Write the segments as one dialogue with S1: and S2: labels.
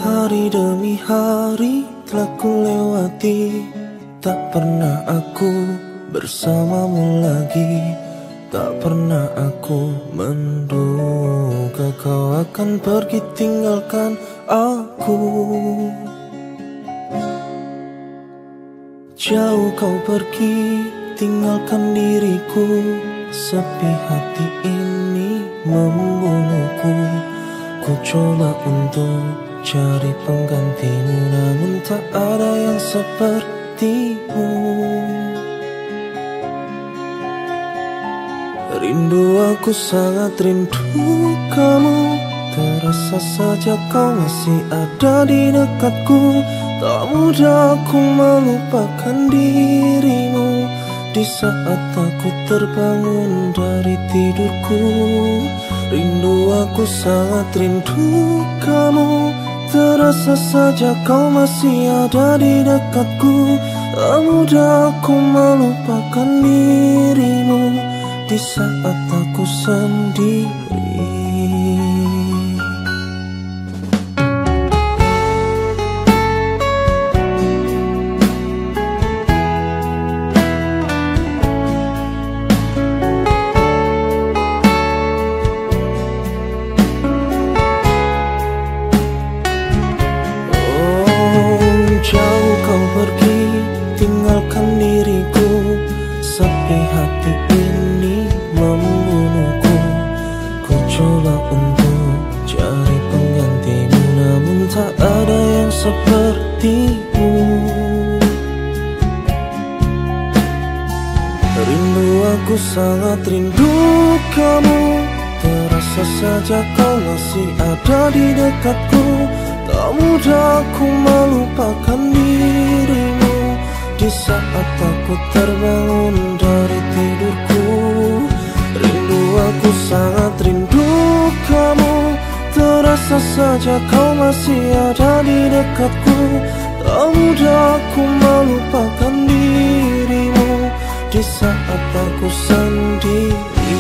S1: Hari demi hari telah ku lewati, tak pernah aku bersamamu lagi. Tak pernah aku menduga kau akan pergi tinggalkan aku. Jauh kau pergi tinggalkan diriku, sepi hati ini membunuhku. Ku coba untuk cari penggantimu, namun tak ada yang sepertimu. Rindu, aku sangat rindu kamu. Terasa saja kau masih ada di dekatku. Tak mudah aku melupakan dirimu di saat aku terbangun dari tidurku. Rindu, aku sangat rindu kamu. Terasa saja kau masih ada di dekatku. Tak mudah aku melupakan dirimu di saat aku sendiri. Tinggalkan diriku, sepi hati ini membunuhku. Ku coba untuk cari penggantimu, namun tak ada yang sepertimu. Rindu, aku sangat rindu kamu. Terasa saja kau masih ada di dekatku. Tak mudah aku melupakan dirimu di saat aku terbangun dari tidurku. Rindu, aku sangat rindu kamu. Terasa saja kau masih ada di dekatku. Tak mudah aku melupakan dirimu di saat aku sendiri.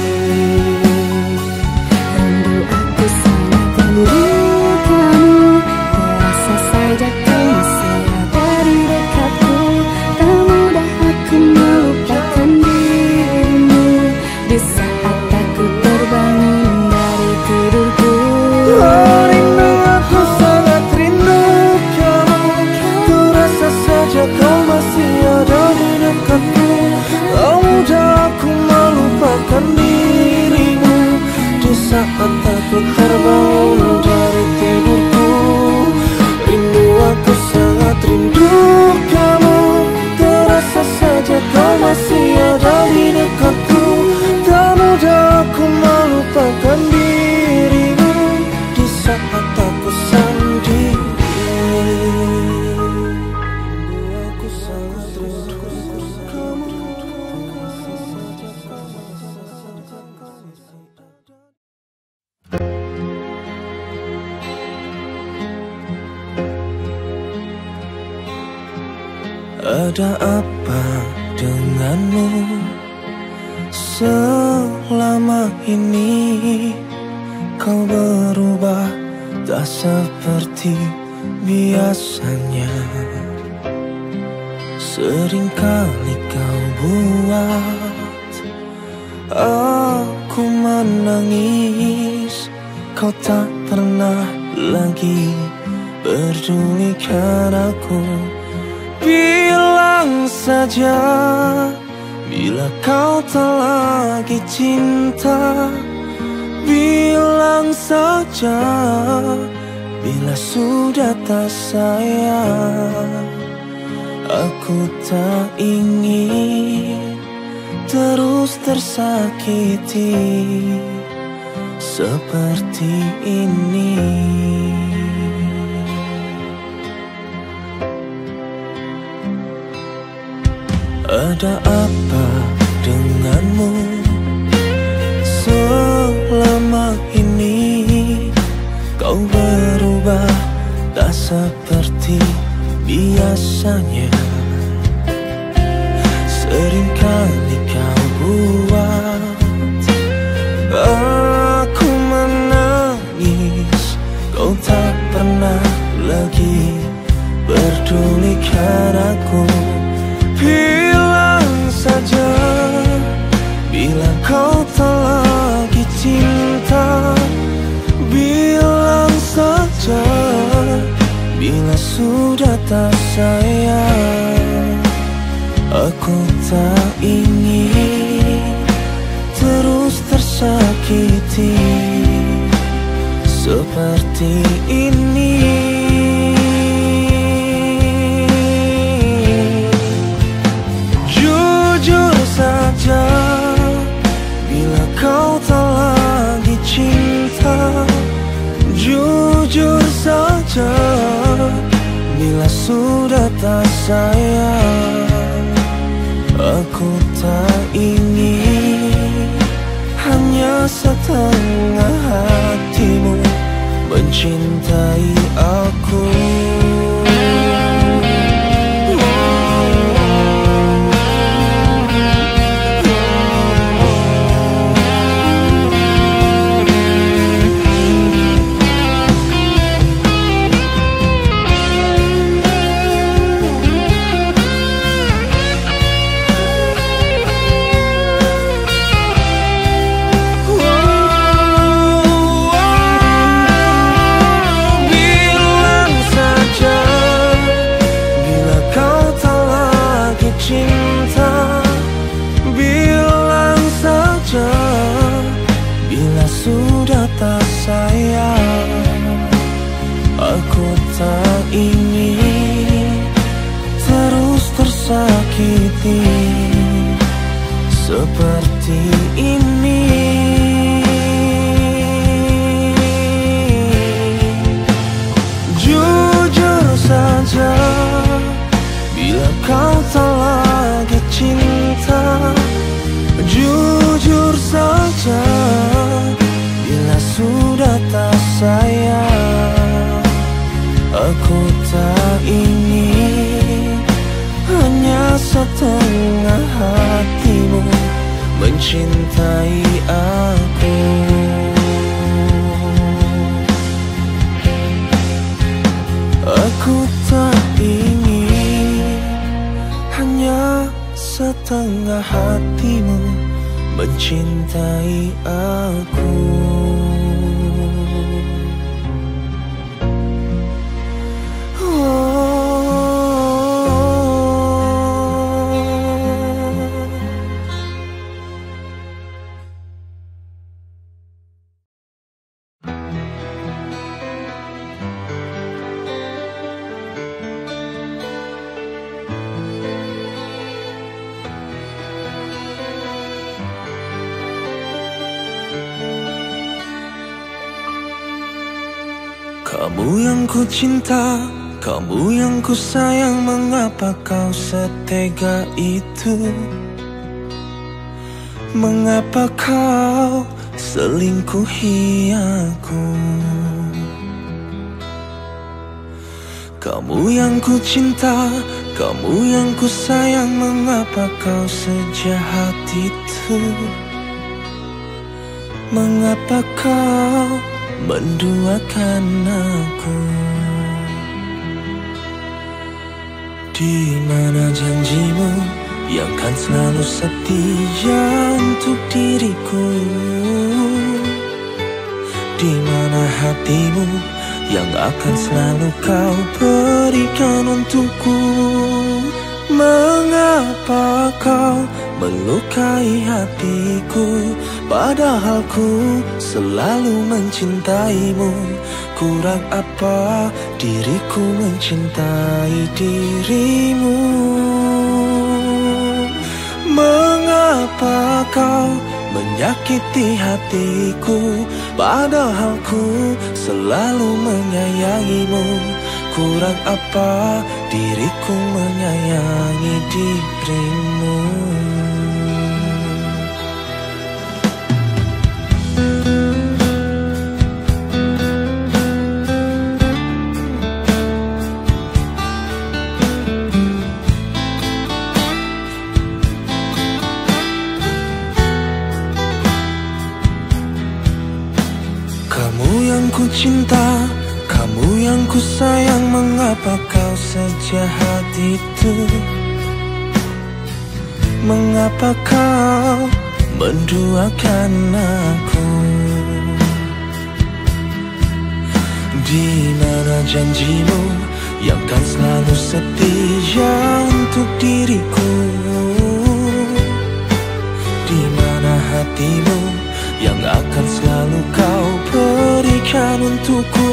S2: Rindu, aku sangat rindu kamu. Terasa saja kau masih ada di dekatku. Tak mudah aku melupakan dirimu di saat aku terbangun dari tidurku.
S1: Oh, rindu, aku sangat rindu kamu. Terasa saja kau masih ada di dekatku. Tak mudah aku melupakan dirimu di saat aku terbangun dari tidurku. Rindu, aku sangat rindu kamu. Terasa saja kau masih ada di dekatku. Tak mudah aku melupakan dirimu di saat aku sendiri. Rindu, aku sangat rindu kamu. Terasa saja kau masih ada. Apa denganmu selama ini? Kau berubah tak seperti biasanya. Seringkali kau buat aku menangis. Kau tak pernah lagi pedulikan aku. Bilang saja bila kau tak lagi cinta. Bilang saja bila sudah tak sayang. Aku tak ingin terus tersakiti seperti ini. Ada apa denganmu selama ini? Kau berubah tak seperti biasanya. Seringkali kau buat aku menangis. Kau tak pernah lagi pedulikan aku. Bilang saja bila kau tak lagi cinta. Bilang saja bila sudah tak sayang. Aku tak ingin terus tersakiti seperti ini. Jujur saja bila kau tak lagi cinta. Jujur saja bila sudah tak sayang. Aku tak ingin hanya setengah hatimu mencintai aku. Sudah tak sayang. Aku tak ingin terus tersakiti seperti ini. Jujur saja bila kau tak lagi cinta. Jujur saja bila sudah tak sayang. Aku tak ingin hanya setengah hatimu mencintai aku. Aku tak ingin hanya setengah hatimu mencintai aku. Kamu yang ku cinta, kamu yang ku sayang, mengapa kau setega itu? Mengapa kau selingkuhi aku? Kamu yang ku cinta, kamu yang ku sayang, mengapa kau sejahat itu? Mengapa kau menduakan aku? Di mana janjimu yang kan selalu setia untuk diriku? Di mana hatimu yang akan selalu kau berikan untukku? Mengapa kau melukai hatiku, padahal ku selalu mencintaimu? Kurang apa diriku mencintai dirimu? Mengapa kau menyakiti hatiku, padahal ku selalu menyayangimu? Kurang apa diriku menyayangi dirimu? Kamu yang ku cinta, kamu Kamu yang ku sayang, mengapa kau sejahat itu? Mengapa kau menduakan aku? Di mana janjimu yang kan selalu setia untuk diriku? Di mana hatimu yang akan selalu kau berikan untukku?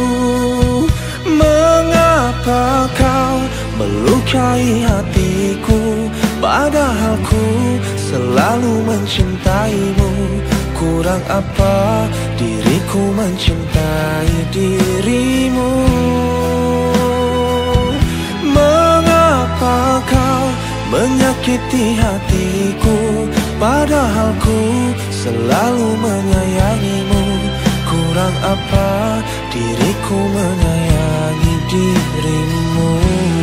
S1: Mengapa kau melukai hatiku, padahal ku selalu mencintaimu? Kurang apa diriku mencintai dirimu? Mengapa kau menyakiti hatiku, padahal ku selalu menyayangimu? Kurang apa diriku menyayangi dirimu?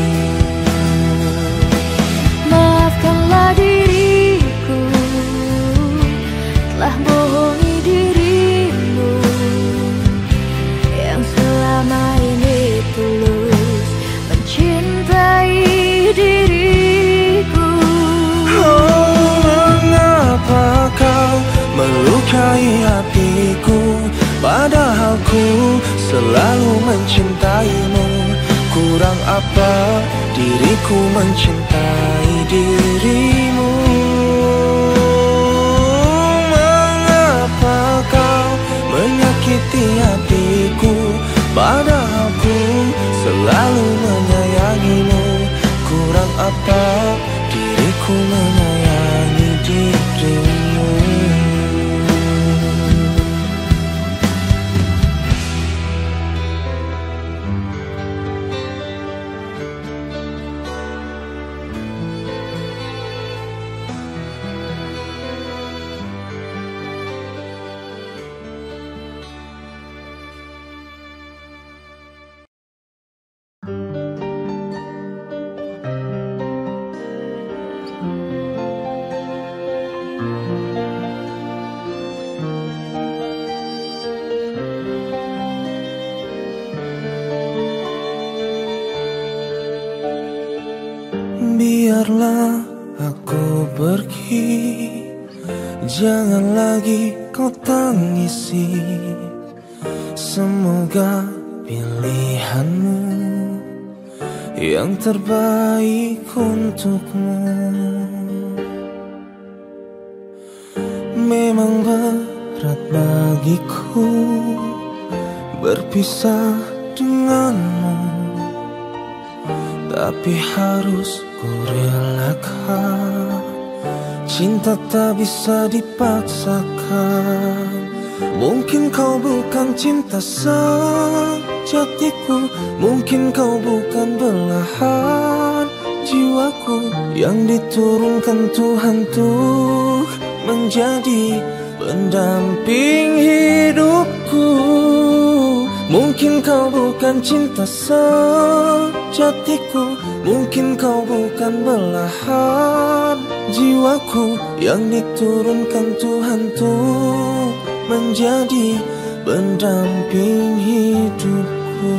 S2: Maafkanlah diriku, telah bohongi dirimu yang selama ini tulus mencintai diriku.
S1: Oh, mengapa kau melukai hatiku, padahal ku selalu mencintaimu? Kurang apa diriku mencintai dirimu? Mengapa kau menyakiti hatiku, padahal ku selalu menyayangimu? Kurang apa diriku menyayangi dirimu? Biarlah aku pergi, jangan lagi kau tangisi. Semoga pilihanmu yang terbaik untukmu. Memang berat bagiku berpisah denganmu, tapi harus ku relakan. Cinta tak bisa dipaksakan. Mungkin kau bukan cinta sejatiku, mungkin kau bukan belahan jiwaku yang diturunkan Tuhan untuk menjadi pendamping hidupku. Mungkin kau bukan cinta sejatiku, mungkin kau bukan belahan jiwaku yang diturunkan Tuhan untuk menjadi pendamping hidupku.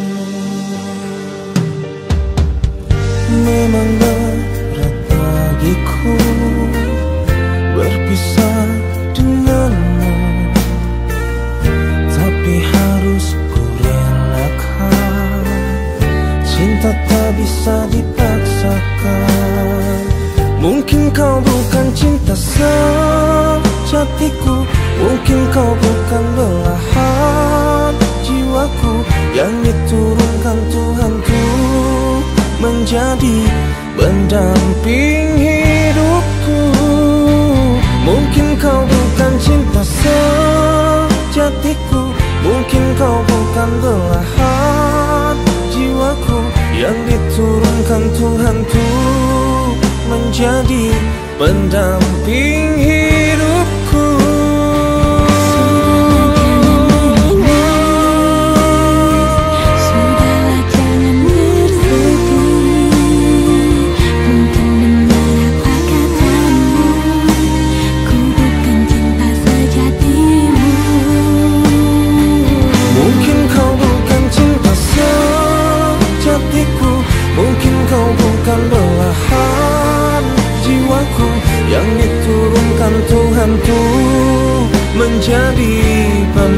S1: Memang berat bagiku berpisah denganmu, tapi harus ku relakan. Cinta tak bisa dipaksakan. Mungkin kau bukan cinta sejatiku, mungkin kau bukan belahan jiwaku yang diturunkan Tuhan untuk menjadi pendamping hidupku. Mungkin kau bukan cinta sejatiku, mungkin kau bukan belahan jiwaku yang diturunkan Tuhan untuk menjadi pendamping hidupku.
S2: Sudahlah jangan bersedih, mungkin benar apa katamu, ku bukan cinta sejatimu.
S1: Mungkin kau bukan cinta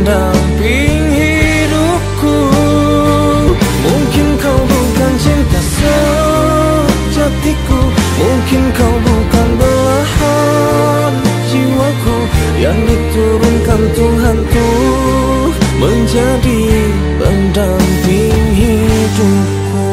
S1: pendamping hidupku. Mungkin kau bukan cinta sejatiku, mungkin kau bukan belahan jiwaku yang diturunkan Tuhan tuh menjadi pendamping hidupku.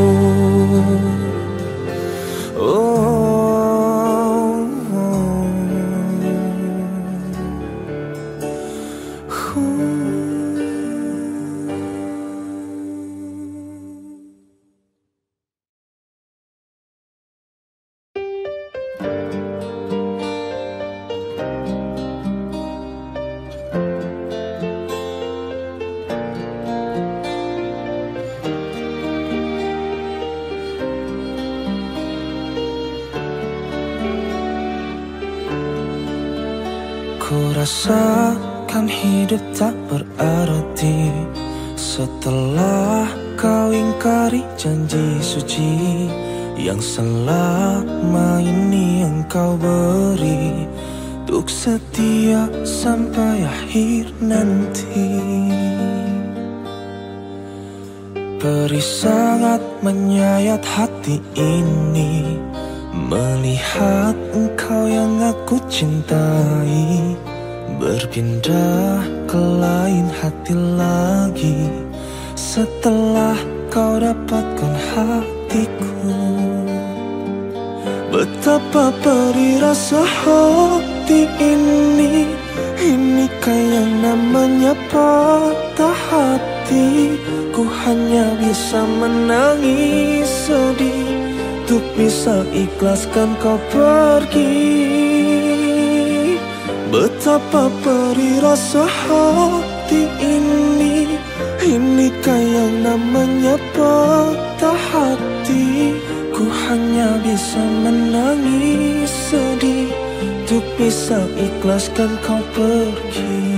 S1: Ku rasakan hidup tak berarti setelah kau ingkari janji suci yang selama ini engkau beri untuk setia sampai akhir nanti. Perih sangat menyayat hati ini melihat engkau yang aku cintai berpindah ke lain hati lagi setelah kau dapatkan hatiku. Betapa perih rasa hati ini, inikah yang namanya patah hati. Ku hanya bisa menangis sedih untuk bisa ikhlaskan kau pergi. Betapa perih rasa hati ini, inikah yang namanya patah hati. Ku hanya bisa menangis sedih untuk bisa ikhlaskan kau pergi.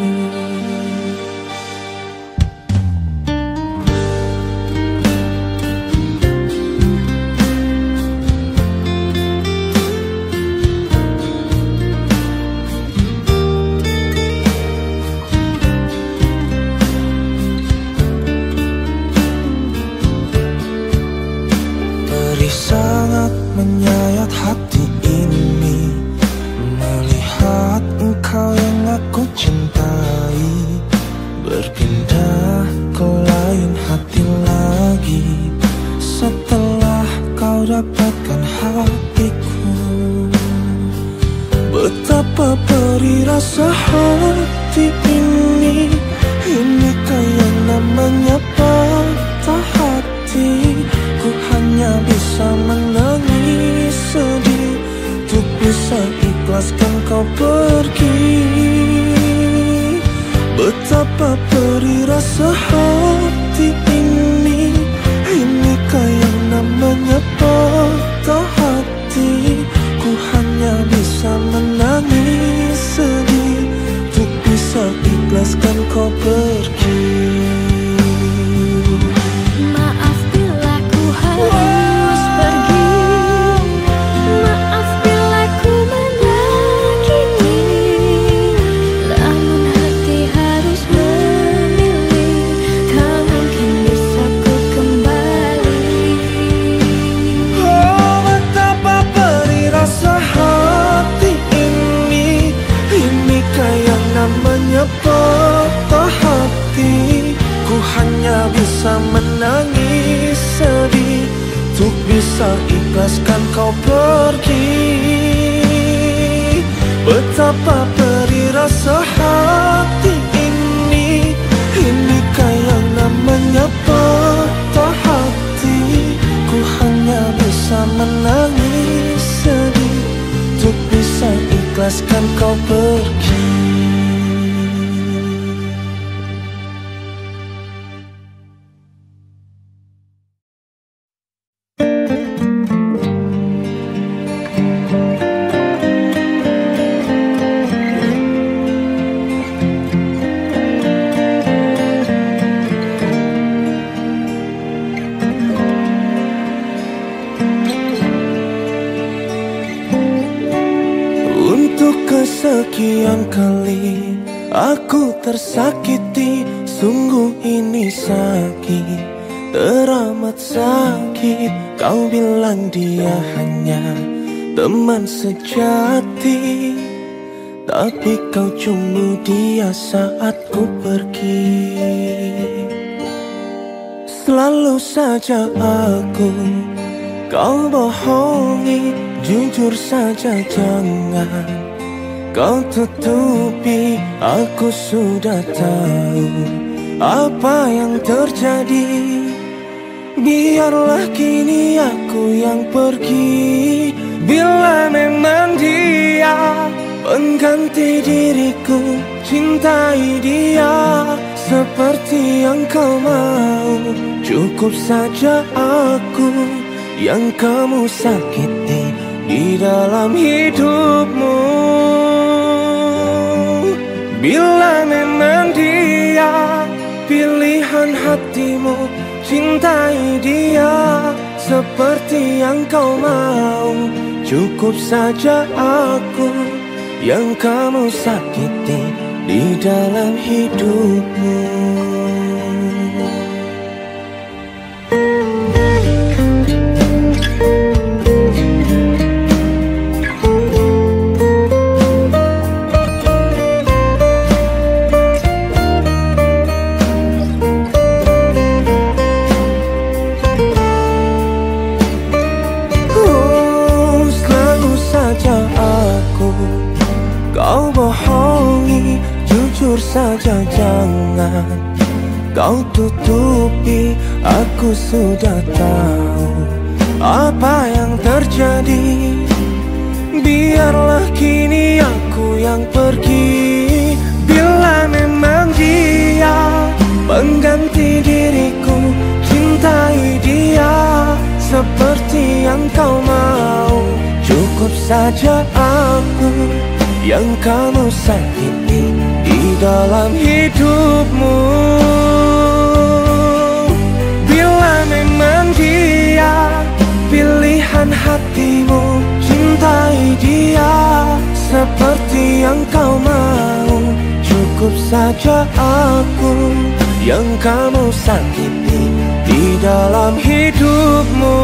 S1: Sangat menyayat hati ini melihat engkau yang aku cintai berpindah ke lain hati lagi setelah kau dapatkan hatiku. Betapa perih rasa hati ini, inikah yang namanya patah hati. Ku hanya bisa menangis sedih untuk bisa ikhlaskan kau pergi. Betapa perih rasa hati ini, inikah yang namanya patah hati. Ku hanya bisa menangis sedih untuk bisa ikhlaskan kau pergi.
S2: Harus pergi, maaf bila ku menyakiti, namun hati harus memilih, tak mungkin bisa ku kembali.
S1: Oh, betapa perih rasa hati ini, inikah yang namanya patah hati. Ku hanya bisa menangis sedih untuk bisa ikhlaskan kau pergi. Betapa perih rasa hati ini, inikah yang namanya patah hati. Ku hanya bisa menangis sedih untuk bisa ikhlaskan kau pergi. Untuk kesekian kali Aku tersakiti, sungguh ini sakit, teramat sakit. Kau bilang dia hanya teman sejati, tapi kau cumbu dia saat ku pergi. Selalu saja aku kau bohongi, jujur saja jangan kau tutupi. Aku sudah tahu apa yang terjadi. Biarlah kini aku yang pergi. Bila memang dia pengganti diriku, cintai dia seperti yang kau mau. Cukup saja aku yang kamu sakiti di dalam hidupmu. Bila memang dia pilihan hatimu, cintai dia seperti yang kau mau. Cukup saja aku yang kamu sakiti di dalam hidupmu. Kau bohongi, jujur saja jangan kau tutupi. Aku sudah tahu apa yang terjadi. Biarlah kini aku yang pergi. Bila memang dia pengganti diriku, cintai dia seperti yang kau mau. Cukup saja aku yang kamu sakiti di dalam hidupmu. Bila memang dia pilihan hatimu, cintai dia seperti yang kau mau. Cukup saja aku yang kamu sakiti di dalam hidupmu.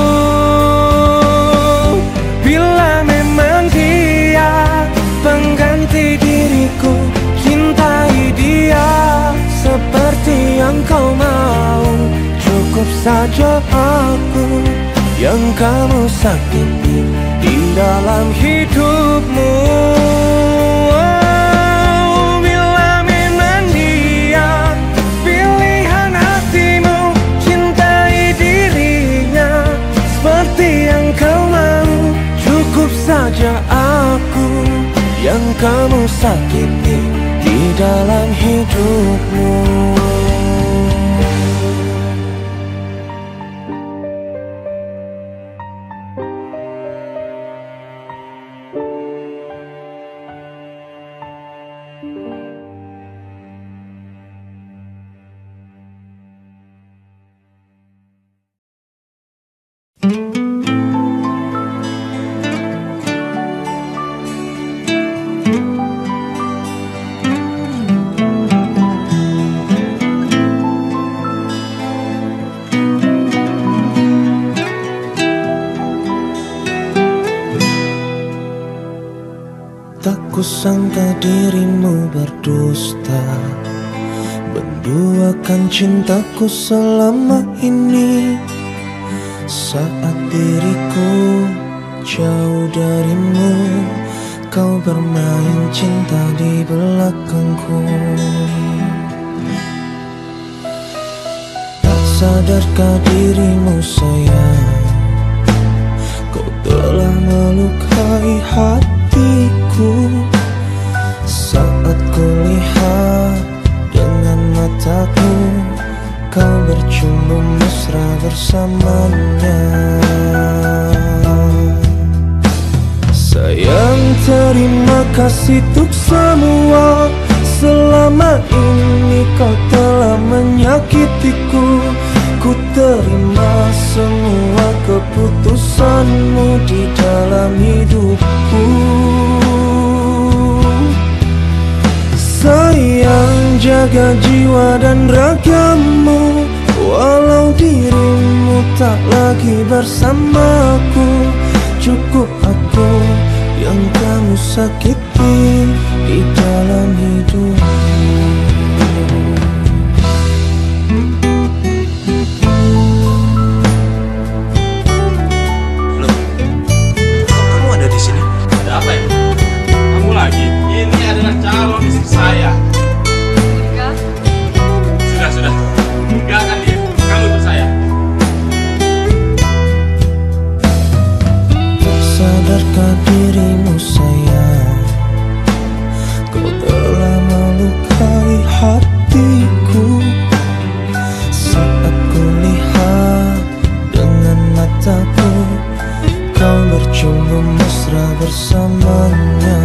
S1: Bila memang dia pengganti diriku, cintai dia seperti yang kau mau. Cukup saja aku yang kamu sakiti di dalam hidupmu. Bila memang dia pilihan hatimu, cintai dirinya seperti yang kau mau. Cukup saja aku yang kamu sakiti di dalam hidupmu. Kusangka dirimu berdusta, menduakan cintaku selama ini. Saat diriku jauh darimu, kau bermain cinta di belakangku. Tak sadarkah dirimu sayang, kau telah melukai hatiku. Saat kulihat dengan mataku, kau bercumbu mesra bersamanya. Sayang, terima kasih untuk semua. Selama ini kau telah menyakitiku. Ku terima semua keputusanmu di dalam hidupku. jaga jiwa dan ragamu, walau dirimu tak lagi bersamaku. Cukup aku yang kamu sakiti di dalam hidupmu.
S3: Loh, kok kamu ada di sini?
S4: Ada apa ya? Kamu lagi? Ini adalah calon istri saya.
S5: Enggak.
S4: Sudah. Enggak kan dia? Kamu ikut saya.
S1: Tak sadarkah dirimu sayang, kau telah melukai hatiku. Saat ku lihat dengan mataku, kau bercumbu mesra bersamanya.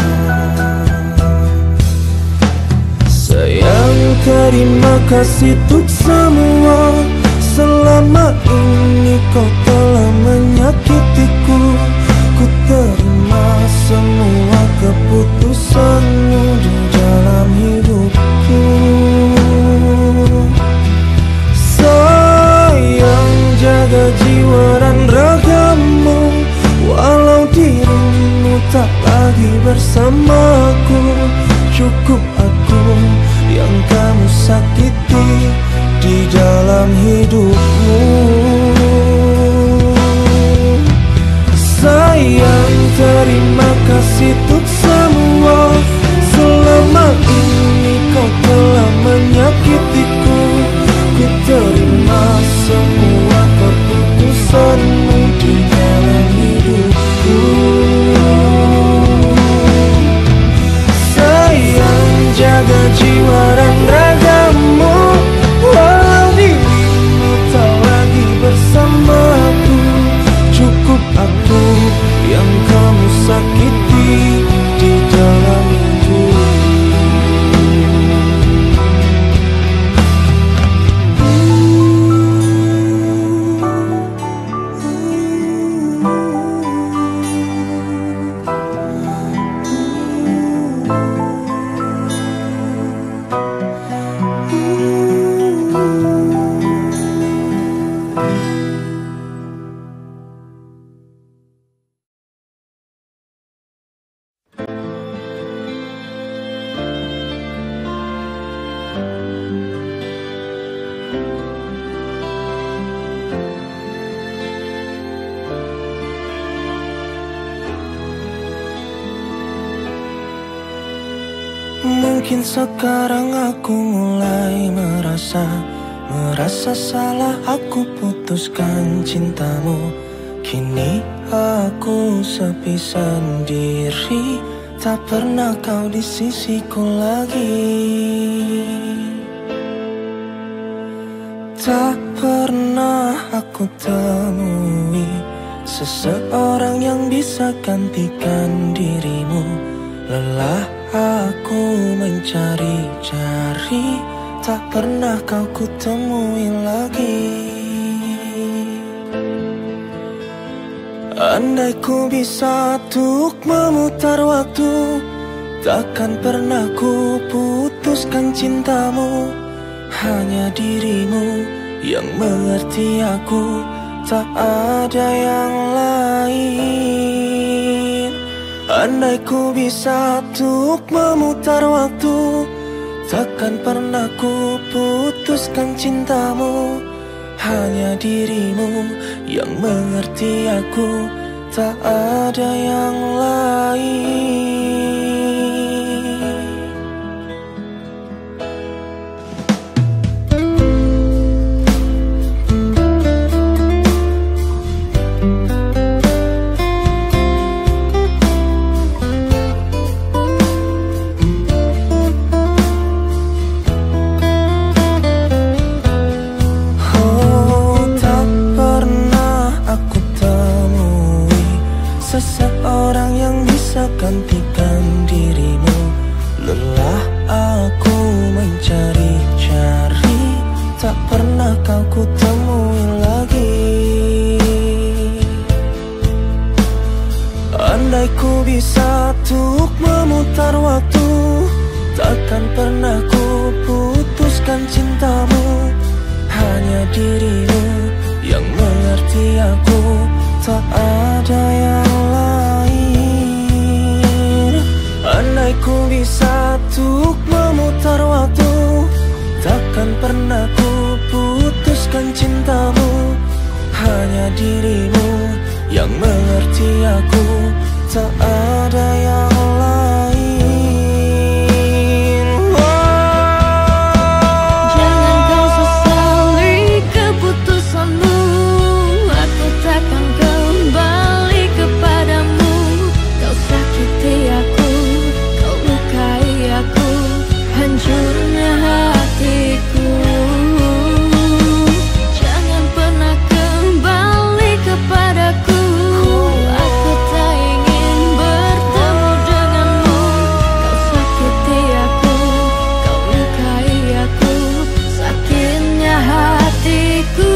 S1: Sayang, terima kasih untuk semua. Selama ini kau telah menyakitiku. Ku terima semua keputusanmu di dalam hidupku. Sayang, jaga jiwa dan ragamu, walau dirimu tak lagi bersamaku. Cukup aku yang kamu sakiti di dalam hidupmu. Sayang, terima kasih untuk semua. Selama ini kau telah menyakitiku. Ku terima semua keputusanmu di dalam hidupku. Sayang, jaga jiwa dan ragamu, walau dirimu tak lagi bersamaku. Cukup aku yang kamu sakiti di dalam hidupku. Mungkin sekarang aku mulai merasa salah aku putuskan cintamu. Kini aku sepi sendiri, tak pernah kau di sisiku lagi. Tak pernah aku temui seseorang yang bisa gantikan dirimu. Lelah aku mencari-cari, tak pernah kau kutemui lagi. Andai ku bisa untuk memutar waktu, takkan pernah ku putuskan cintamu. Hanya dirimu yang mengerti aku, tak ada yang lain. Andai ku bisa untuk memutar waktu, takkan pernah ku putuskan cintamu. Hanya dirimu yang mengerti aku, tak ada yang lain. Seseorang yang bisa gantikan dirimu. Lelah aku mencari-cari, tak pernah kau kutemui lagi. Andai ku bisa untuk memutar waktu, takkan pernah ku hanya dirimu yang mengerti aku, tak ada yang lain.
S2: Jangan kau sesali keputusanmu, aku takkan kembali kepadamu. Kau sakiti aku, kau lukai aku, hancurnya hatiku. Jangan pernah kembali kepadaku, aku tak ingin bertemu denganmu. Kau sakiti aku, kau lukai aku, sakitnya hatiku.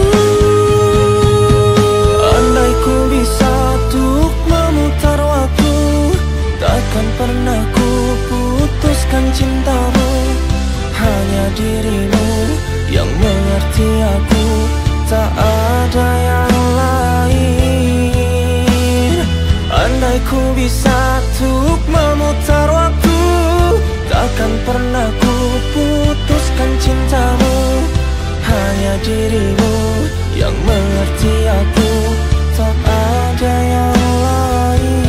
S1: Andai ku bisa untuk memutar waktu, takkan pernah ku putuskan cintamu. Hanya dirimu yang mengerti aku, tak ada yang lain. Andai ku bisa untuk memutar waktu, takkan pernah ku putuskan cintamu. Hanya dirimu yang mengerti aku, tak ada yang lain.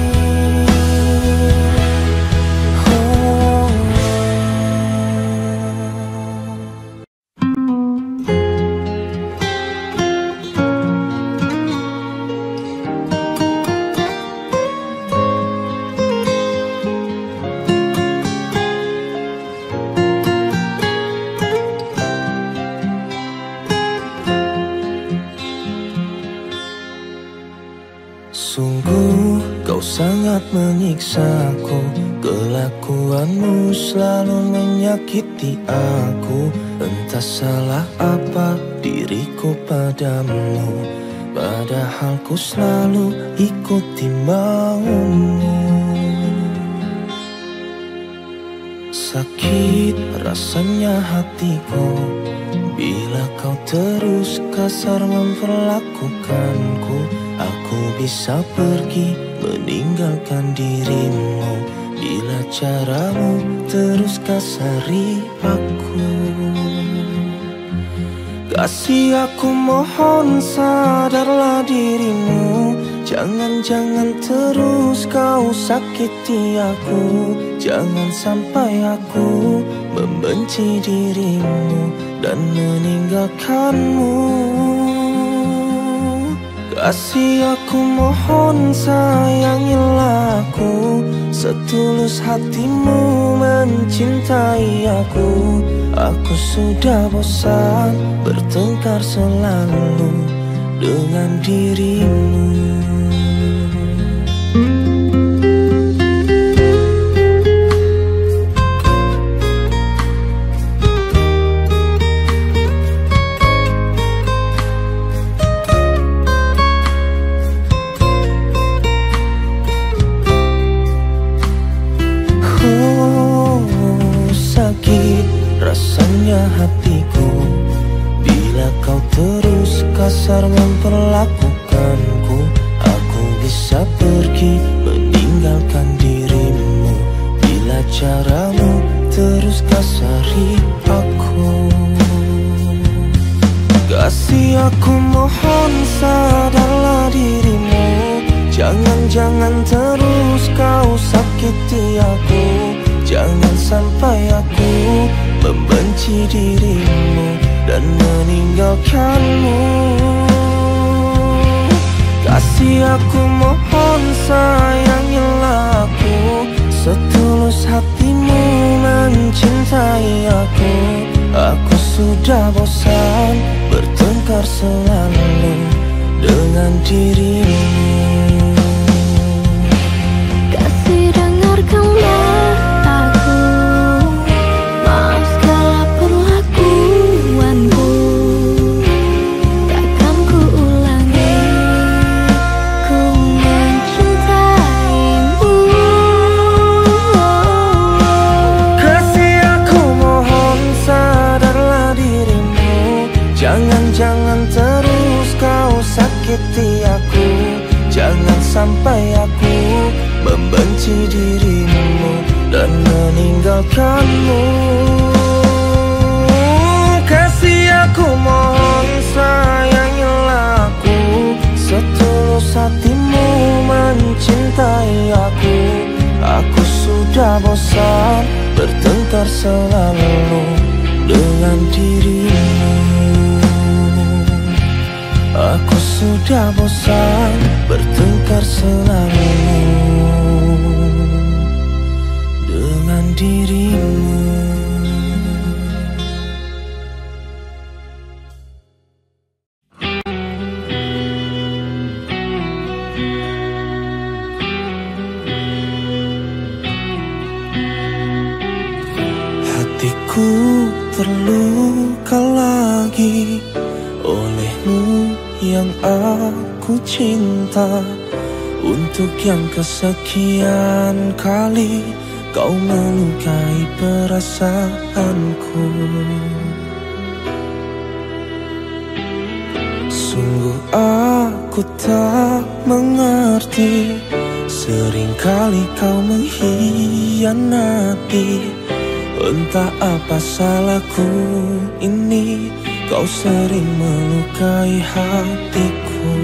S1: Sungguh kau sangat menyiksaku, kelakuanmu selalu menyakiti aku. Entah salah apa diriku padamu, padahal ku selalu ikuti maumu. Sakit rasanya hatiku bila kau terus kasar memperlakukanku. Aku bisa pergi meninggalkan dirimu bila caramu terus kasari aku. Kasih aku mohon sadarlah dirimu, jangan terus kau sakiti aku. Jangan sampai aku membenci dirimu dan meninggalkanmu. Kasih aku mohon sayangilah aku, setulus hatimu mencintai aku. Aku sudah bosan bertengkar selalu dengan dirimu. Rasanya hatiku bila kau terus kasar memperlakukanku. Aku bisa pergi meninggalkan dirimu bila caramu terus kasari aku. Kasih aku mohon sadarlah dirimu, jangan terus kau sakiti aku. Jangan sampai aku membenci dirimu dan meninggalkanmu. Kasih aku mohon sayangilah aku, setulus hatimu mencintai aku. Aku sudah bosan bertengkar selalu dengan dirimu.
S2: Kasih dengarkanlah
S1: Jangan terus kau sakiti aku. Jangan sampai aku membenci dirimu dan meninggalkanmu. Kasih aku mohon sayangilah aku, sudah bosan bertengkar selalu dengan dirimu. Aku sudah bosan bertengkar selalu dengan dirimu. Hatiku terluka lagi olehmu yang aku cinta. Untuk yang kesekian kali kau melukai perasaanku. Sungguh aku tak mengerti, seringkali kau mengkhianati. Entah apa salahku ini, kau sering melukai hatiku.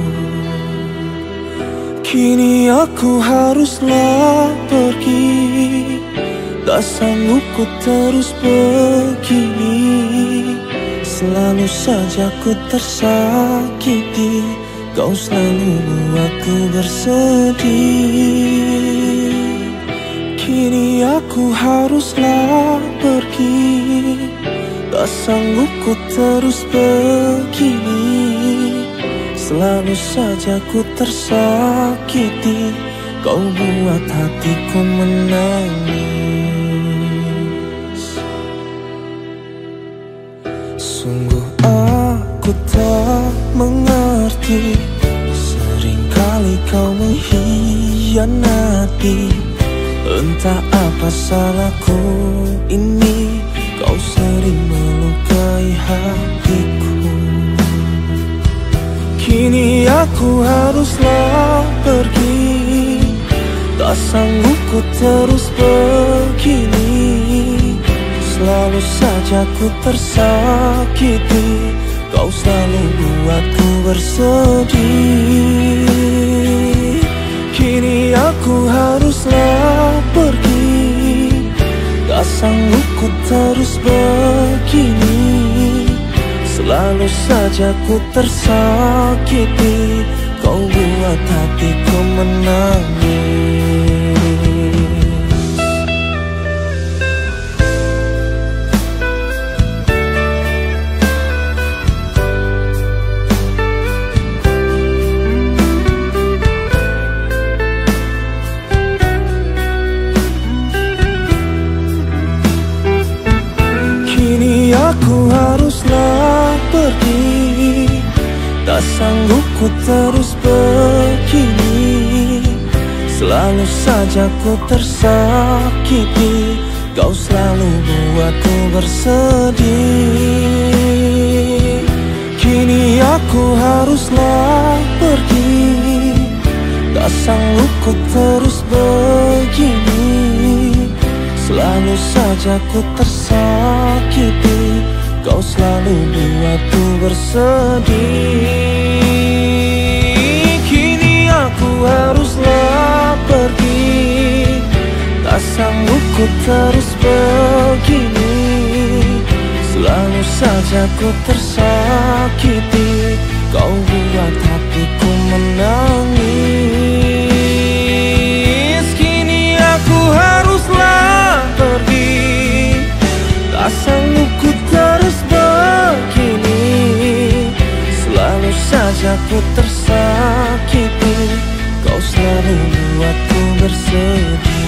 S1: Kini aku haruslah pergi, tak sanggup ku terus begini. Selalu saja ku tersakiti, kau selalu buatku bersedih. Kini aku haruslah pergi, tak sanggup ku terus begini. Selalu saja ku tersakiti, kau buat hatiku menangis. Sungguh aku tak mengerti, seringkali kau mengkhianati. Entah apa salahku ini, kau sering melukai hatiku. Kini aku haruslah pergi, tak sanggup ku terus begini. Selalu saja ku tersakiti, kau selalu buatku bersedih. Kini aku haruslah pergi, tak sanggup ku terus begini. Selalu saja ku tersakiti, kau buat hatiku menangis. Aku haruslah pergi, tak sanggup ku terus begini. Selalu saja ku tersakiti, kau selalu buatku bersedih. Kini aku haruslah pergi, tak sanggup ku terus begini. Selalu saja ku tersakiti, kau selalu buatku bersedih. Kini aku haruslah pergi, tak sanggup ku terus begini. Selalu saja ku tersakiti, kau buat hatiku menangis. Kini aku haruslah pergi, tak sanggup ku terus begini. Selalu saja ku tersakiti, kau selalu buatku bersedih.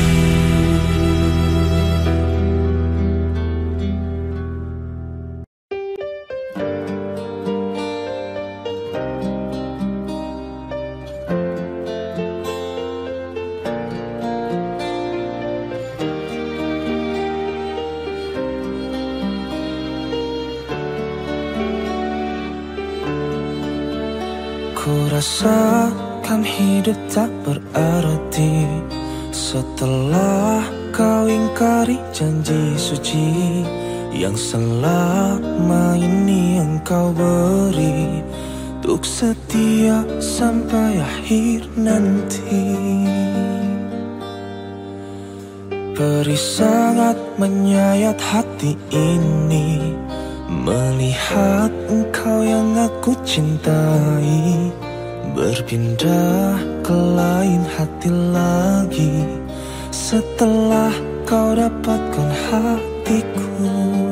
S1: Ku rasakan hidup tak berarti setelah kau ingkari janji suci yang selama ini engkau beri untuk setia sampai akhir nanti. Perih sangat menyayat hati ini, melihat engkau yang aku cintai berpindah ke lain hati lagi. Setelah kau dapatkan hatiku,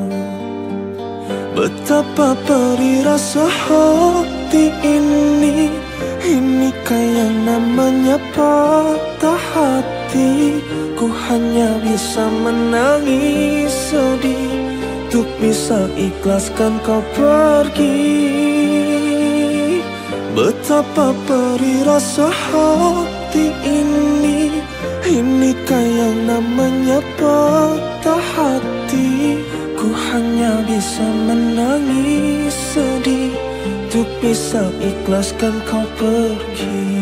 S1: betapa perih rasa hati ini. Inikah yang namanya patah hati? Ku hanya bisa menangis sedih untuk bisa ikhlaskan kau pergi. Betapa perih rasa hati ini. Inikah yang namanya patah hati? Ku hanya bisa menangis sedih untuk bisa ikhlaskan kau pergi.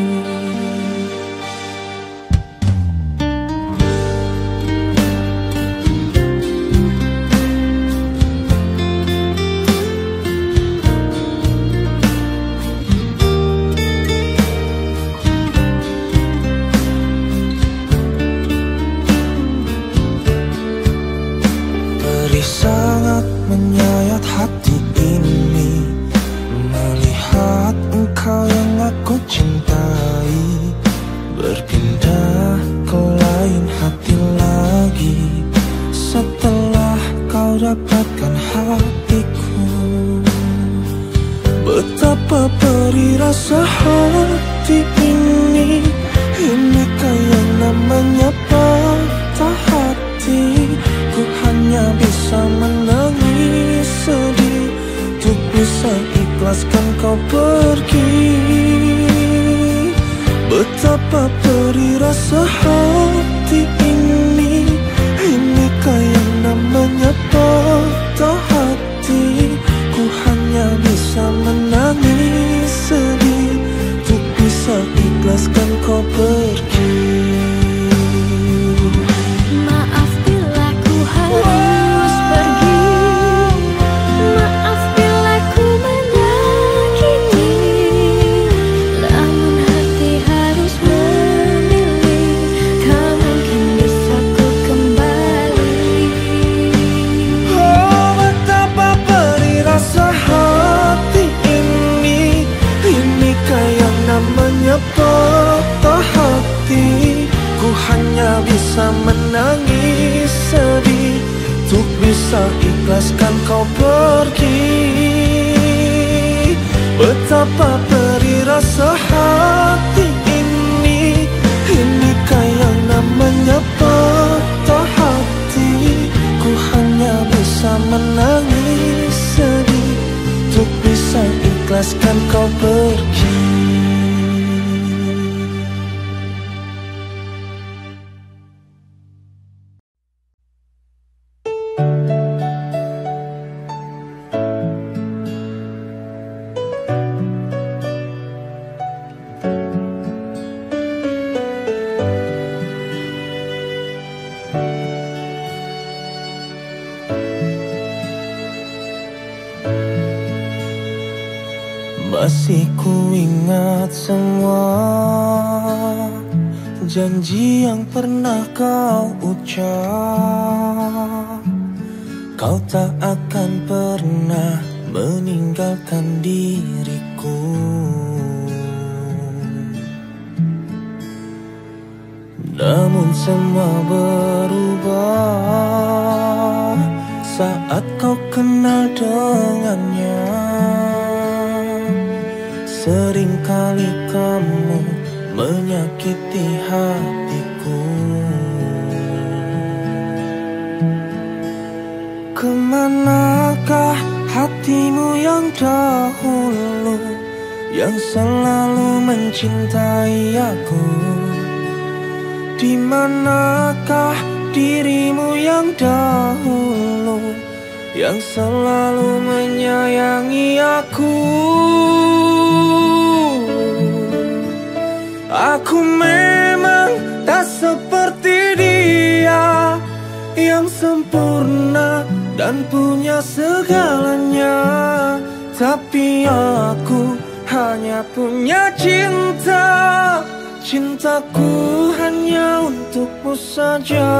S1: Sangat menyayat hati ini, melihat engkau yang aku cintai berpindah ke lain hati lagi. Setelah kau dapatkan hatiku, betapa perih rasa hati ini. Inikah yang namanya patah hati? Ku hanya bisa menangis sedih untuk bisa ikhlaskan kau pergi. Betapa perih rasa hati ini. Inikah yang namanya patah hati? Ku hanya bisa menangis sedih untuk bisa ikhlaskan kau pergi.
S2: Harus pergi. Maaf bila ku menyakiti, namun hati harus memilih. Tak mungkin bisa ku kembali.
S1: Oh, betapa perih rasa hati ini. Inikah yang namanya patah hati? Ku hanya bisa menangis sedih untuk bisa ikhlaskan kau pergi. Betapa perih rasa hati ini. Inikah yang namanya patah hati? Ku hanya bisa menangis sedih untuk bisa ikhlaskan kau pergi. Masih ku ingat semua janji yang pernah kau ucap. Kau tak akan pernah meninggalkan diriku. Namun semua berubah saat kau kenal dengannya. Seringkali kamu menyakiti hatiku. Kemanakah hatimu yang dahulu, yang selalu mencintai aku? Di manakah dirimu yang dahulu, yang selalu menyayangi aku? Aku memang tak seperti dia, yang sempurna dan punya segalanya. Tapi aku hanya punya cinta, Cintaku hanya untukmu saja.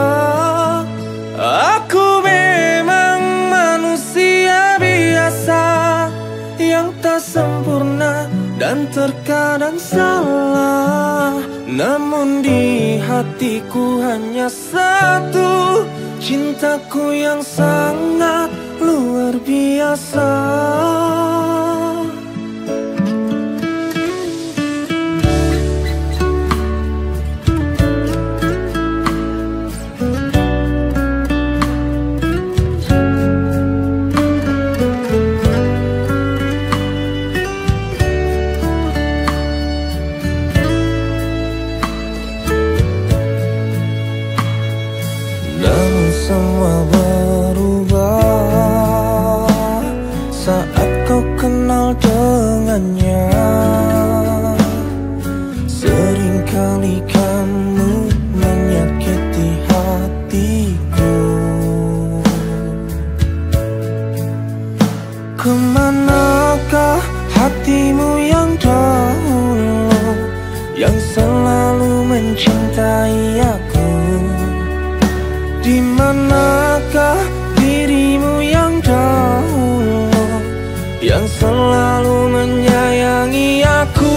S1: Aku memang manusia biasa yang tak sempurna dan terkadang salah. Namun di hatiku hanya satu, cintaku yang sangat luar biasa. Semua berubah saat kau kenal dengannya. Seringkali kamu menyakiti hatiku. Kemanakah hatimu yang dahulu, yang selalu mencintai aku? Di manakah dirimu yang dahulu, yang selalu menyayangi aku?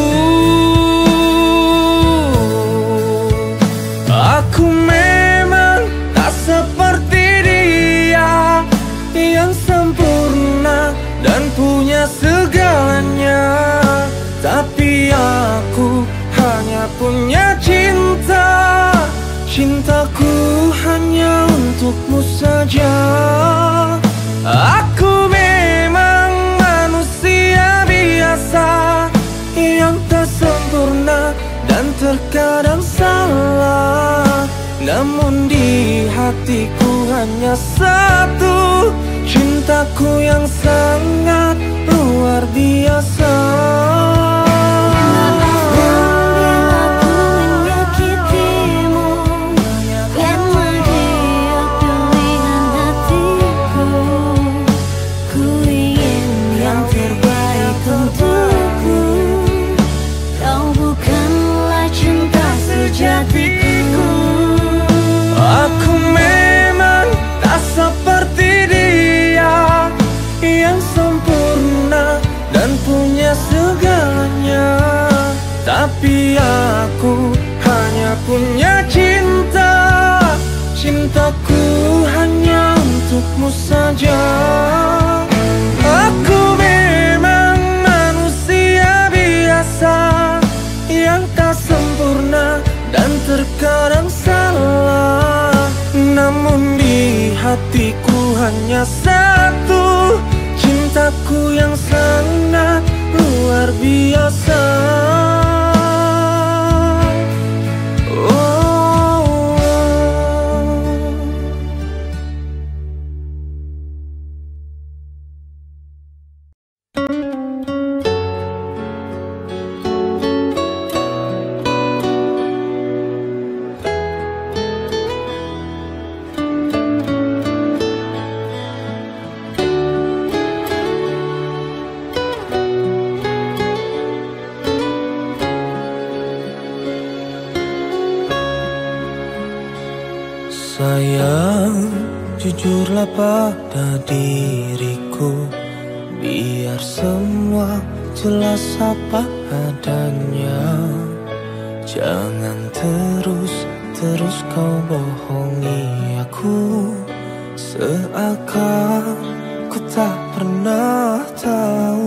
S1: Aku memang tak seperti dia, yang sempurna dan punya segalanya. Tapi aku hanya punya cinta. Cintaku hanya untukmu saja. Aku memang manusia biasa yang tak sempurna dan terkadang salah. Namun di hatiku hanya satu, cintaku yang sangat luar biasa. Aku memang tak seperti dia, yang sempurna dan punya segalanya. Tapi aku hanya punya cinta. Cintaku hanya untukmu saja. Aku memang manusia biasa yang tak sempurna dan terkadang salah. Namun di hatiku hanya satu, cintaku yang sangat luar biasa. Sayang, jujurlah pada diriku, biar semua jelas apa adanya. Jangan terus kau bohongi aku, seakan ku tak pernah tahu.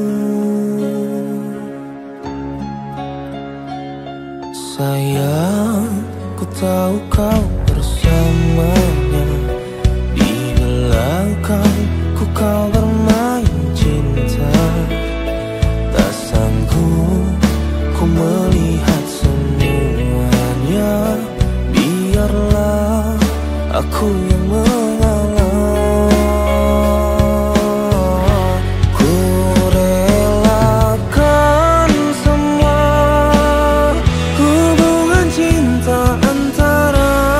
S1: Sayang, ku tahu kau bersamanya, di belakangku kau bermain cinta. Tak sanggup ku melihat semuanya, biarlah aku yang mengalah. Ku relakan semua hubungan cinta antara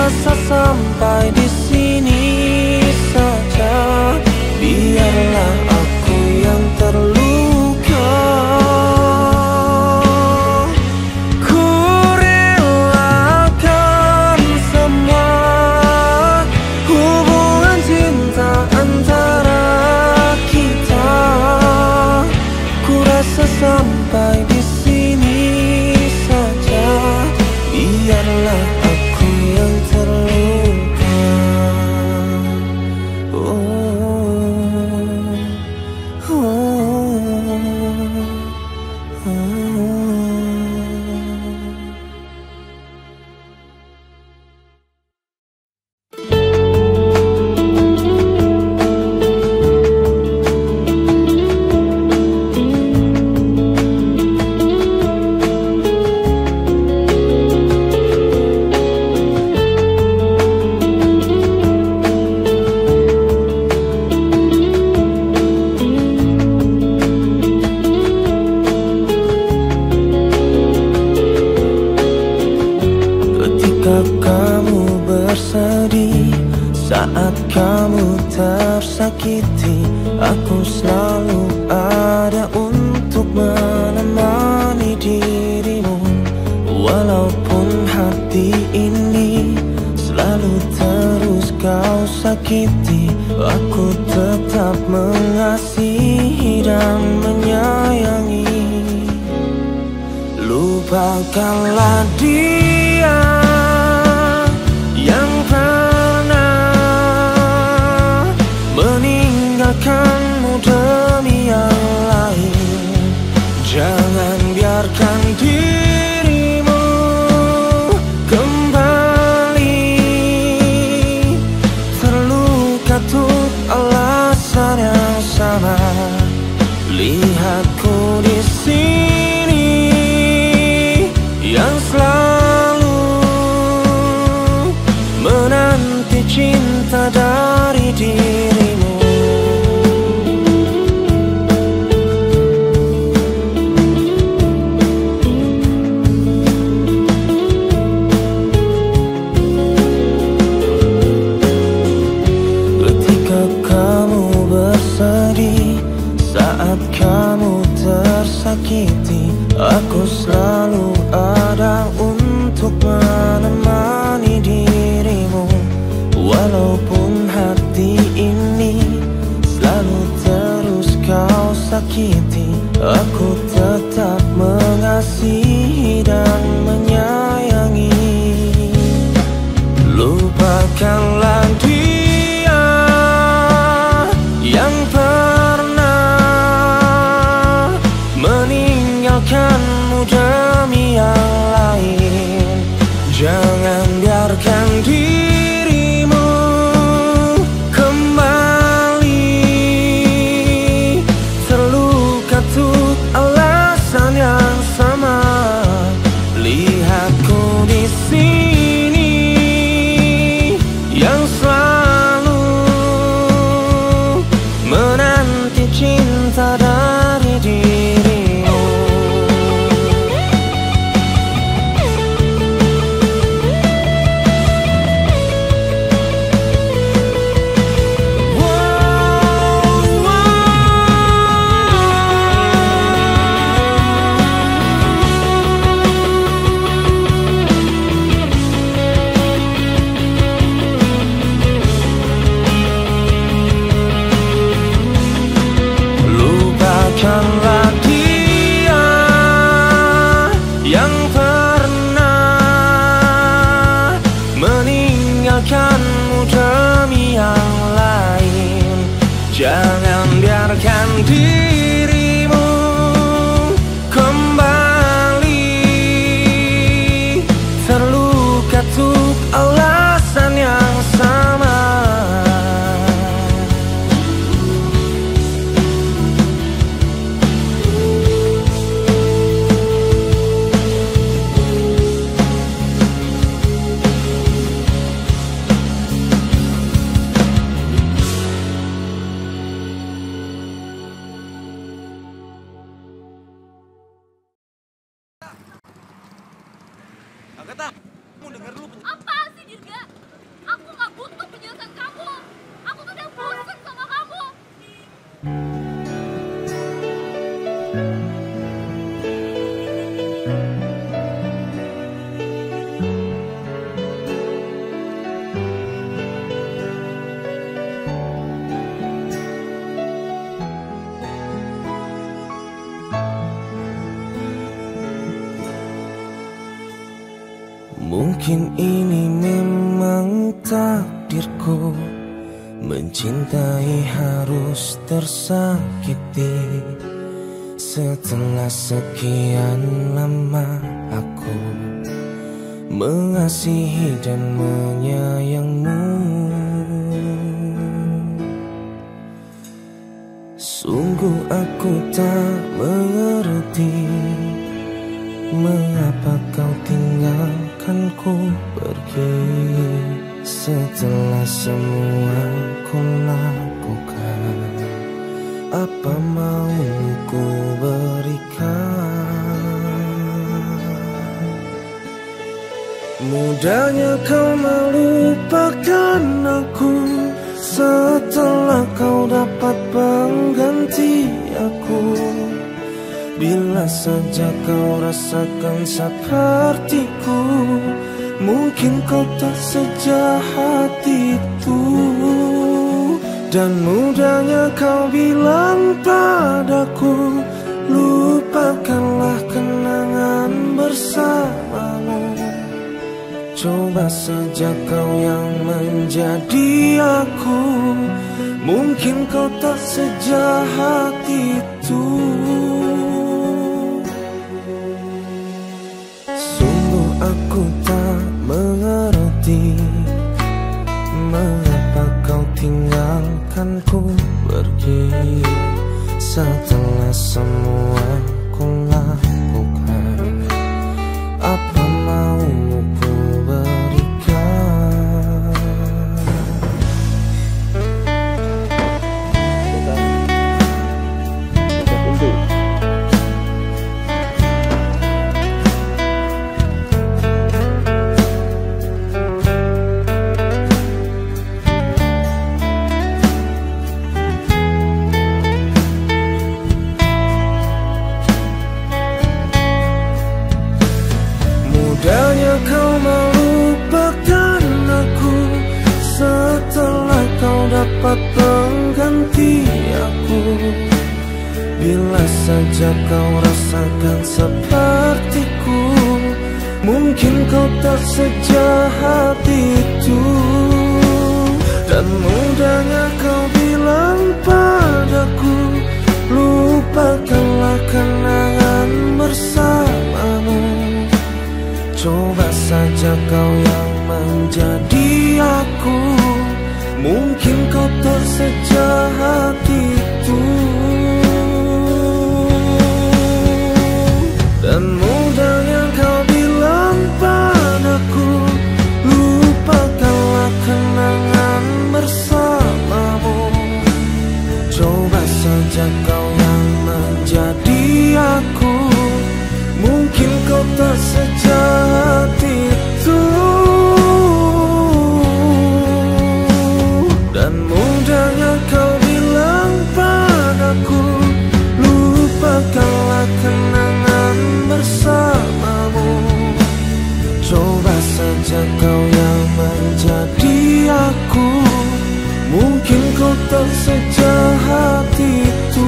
S1: rasa sampai di sini saja. Biarlah aku yang terluka. Ku relakan semua hubungan cinta antara kita. Ku rasa sampai di sini saja. Biarlah aku yang terluka. Kamu bersedih saat kamu tersakiti, aku selalu ada untuk menemani dirimu. Walaupun hati ini selalu terus kau sakiti, aku tetap mengasihi dan menyayangi. Lupakanlah dia yang pernah meninggalkanmu demi yang lain. Jangan biarkan dirimu kembali terluka untuk alasan yang sama. Lihatku di sini yang selalu menanti cinta dari dirimu. Ketika kamu bersedih saat kamu tersakiti, aku selalu ada untuk menemani dirimu. Walaupun hati ini selalu terus kau sakiti, aku tetap mengasihi dan menyayangi. Lupakanlah dia yang pernah meninggalkanmu demi yang lain. Jangan biarkan dirimu kembali terluka untuk alasan yang sama. Lihatku di sini yang selalu menanti cinta dari dirimu. Lupakanlah dia yang pernah meninggalkanmu demi yang lain. Jangan biarkan dirimu kembali terluka untuk alasan yang sama. Mungkin ini memang takdirku, mencintai harus tersakiti. Setelah sekian lama aku mengasihi dan menyayangmu, sungguh aku tak mengerti mengapa kau tinggalkanku pergi. Setelah semua ku lakukan, apa mau ku berikan? Mudahnya kau melupakan aku setelah kau dapat pengganti aku. Bila saja kau rasakan sepertiku, mungkin kau tak sejahat itu. Dan mudahnya kau bilang padaku, lupakanlah kenangan bersamamu. Coba saja kau yang menjadi aku, mungkin kau tak sejahat itu. Aku tak mengerti mengapa kau tinggalkanku pergi. Setelah semua ku lakukan, apa mau ku berikan? Mudahnya kau melupakan aku setelah kau dapat pengganti aku. Bila saja kau rasakan sepertiku, mungkin kau tak sejahat itu. Dan mudahnya kau bilang padaku, lupakanlah kenangan bersamamu. Coba saja kau yang menjadi aku, mungkin kau tak sejahat itu. Dan mudahnya kau bilang padaku, lupakanlah kenangan bersamamu. Coba saja kau yang menjadi aku, mungkin kau tak sejahat itu. Dan mudahnya kau bilang padaku, lupakanlah kenangan bersamamu. Coba saja kau yang menjadi aku, mungkin kau tak sejahat itu.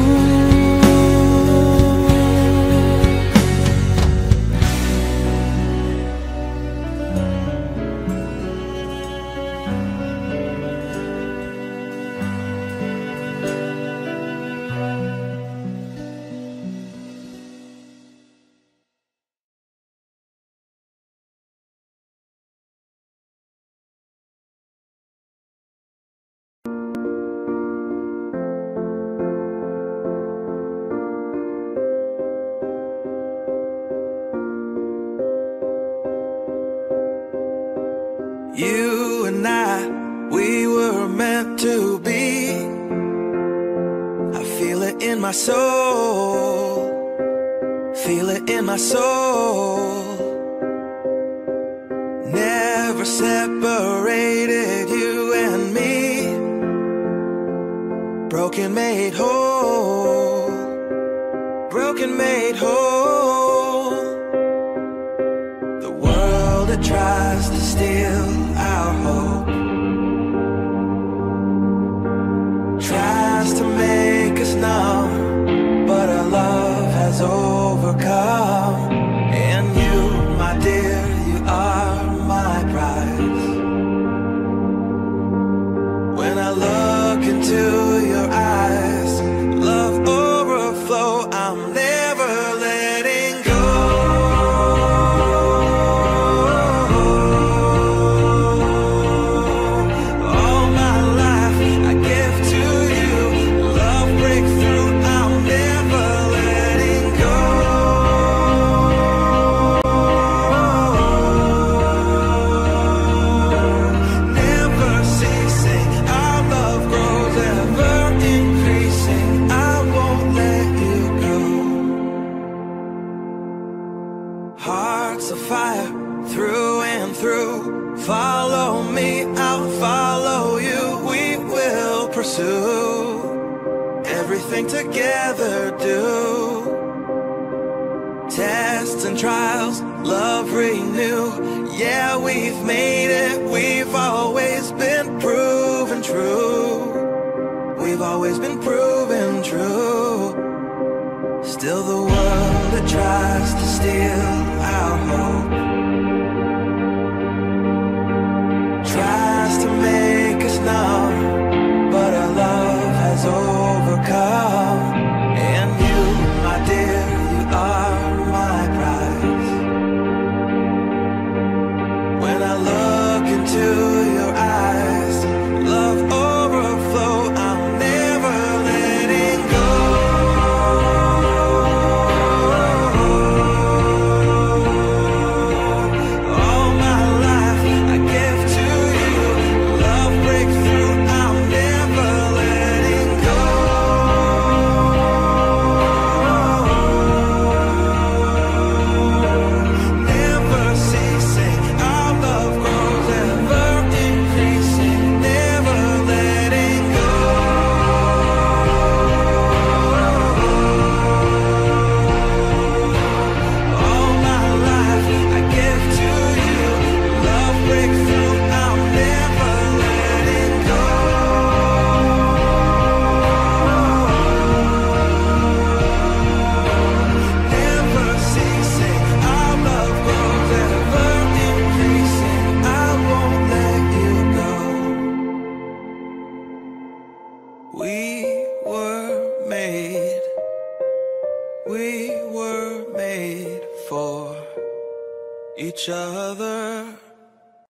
S5: You and I, we were meant to be. I feel it in my soul, feel it in my soul. Never separated, you and me. broken made whole, broken made whole. The world that tries to steal our hope tries to make us numb, but our love has overcome. And you, my dear, you are my prize. When I look into your eyes, love overflow, I'm never letting go. All my life I give to you, love breakthrough, I'm never letting go. Never ceasing, our love grows ever increasing, I won't let you go. Hearts of fire through and through, follow me, I'll follow you. We will pursue everything together, do tests and trials, love renew. Yeah, we've made it, we've always been proven true. We've always been proven true. Still the world that tries to steal our hope tries to make us numb, but our love has overcome. And you, my dear, you are my prize. When I look into your eyes, love overflow, I'm never letting go. All my life I give to you, love breakthrough, I'm never letting go. Never ceasing, our love grows ever increasing, never letting go. All my life I give to you, love breakthrough, I'm never letting go. Never ceasing, our love grows ever increasing, I won't let you go. We were made for each other.